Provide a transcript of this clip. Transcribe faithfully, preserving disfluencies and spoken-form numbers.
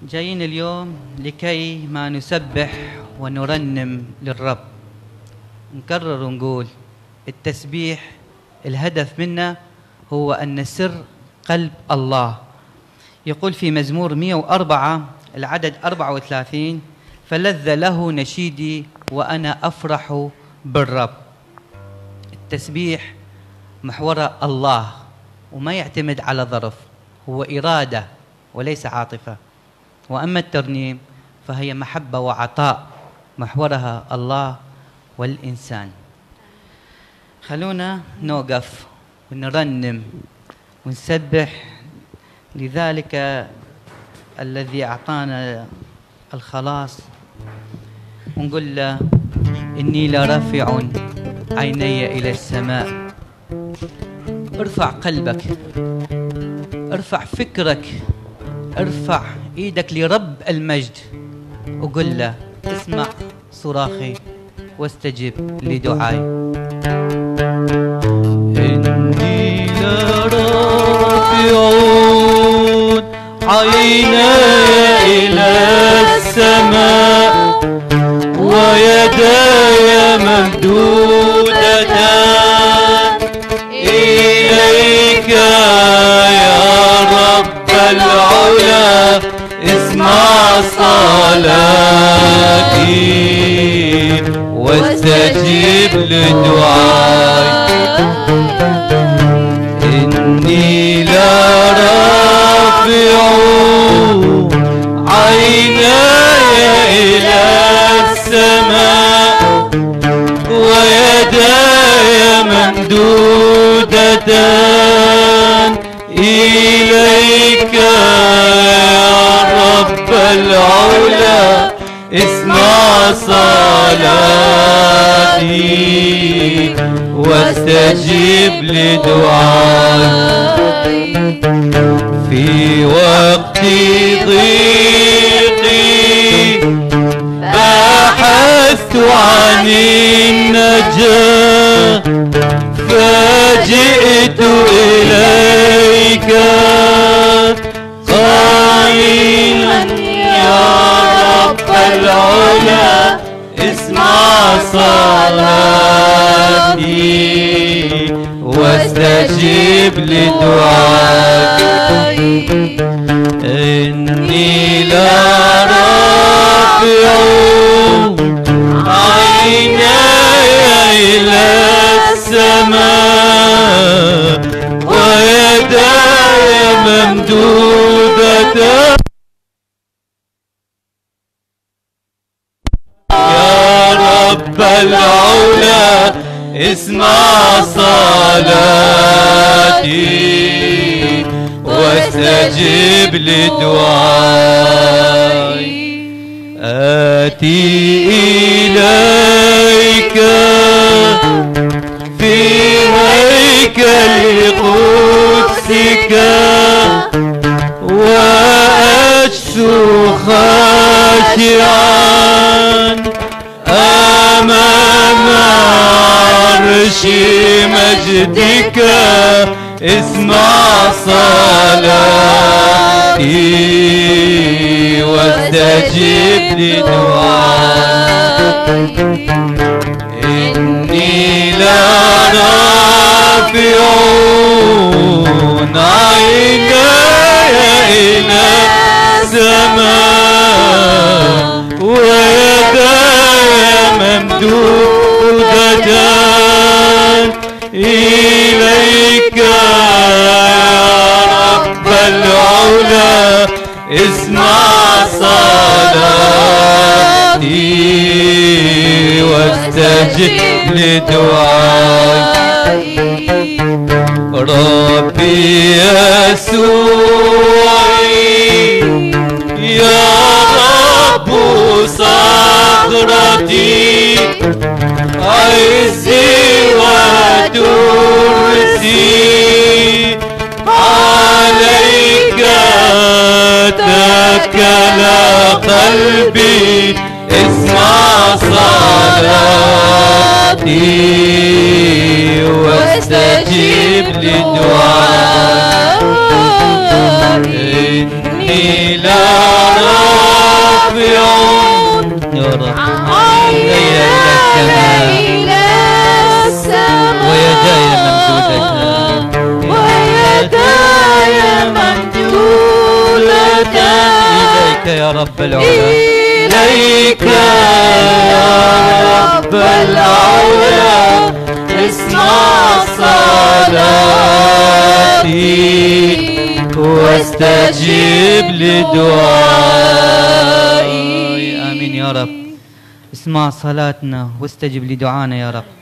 جايين اليوم لكي ما نسبح ونرنم للرب، نكرر ونقول التسبيح الهدف منه هو أن نسر قلب الله. يقول في مزمور مئة وأربعة العدد أربعة وثلاثين: فلذ له نشيدي وأنا أفرح بالرب. التسبيح محور الله وما يعتمد على ظرف، هو إرادة وليس عاطفة. وأما الترنيم فهي محبة وعطاء، محورها الله والإنسان. خلونا نوقف ونرنم ونسبح لذلك الذي أعطانا الخلاص، ونقول له: إني لرافع عيني إلى السماء. ارفع قلبك، ارفع فكرك، ارفع ايدك لرب المجد وقل له: اسمع صراخي واستجب لدعائي. إني لرافع عيني إلى السماء ويداي ممدودتان إليك يا رب العلا، اسمع صلاتي واستجب لدعائي. إني لرافع عيني إلى السماء ويداي ممدودتان إليك يا رب العلا، اسمع صلاتي واستجب لدعائي. في وقت ضيقي بحثت عن النجاة فجئت إليك قائلا: يا رب العلا، اسمع صلاتي واستجب لدعائي. إني لرافع عيني إلى السماء ويداي ممدودتان يا رب العلا، اسمع صلاتي واستجب لدعائي. آتي إليك في هيكل قدسك وأجثو خاشعا أمام عرش مجدك، اسمع صلاتي واستجب لدعائي. إني لرافع عيني إلى السماء ويداي ممدودتان إليك يا رب العلا، اسمع صلاتي واستجب لدعائي. ربي يسوعي يا رب صخرتي، عزي وترسي، عليك تكل قلبي، اسمع صلاتي واستجب لدعائي. إني إلى رافع يا رب عيني إلى السماء ويداي ممدودتان ويداي ممدودتان إليك يا رب العلا إليك يا رب العلا اسمع صلاتي واستجب لدعائي. آمين يا رب. اسمع صلاتنا واستجب لدعانا يا رب.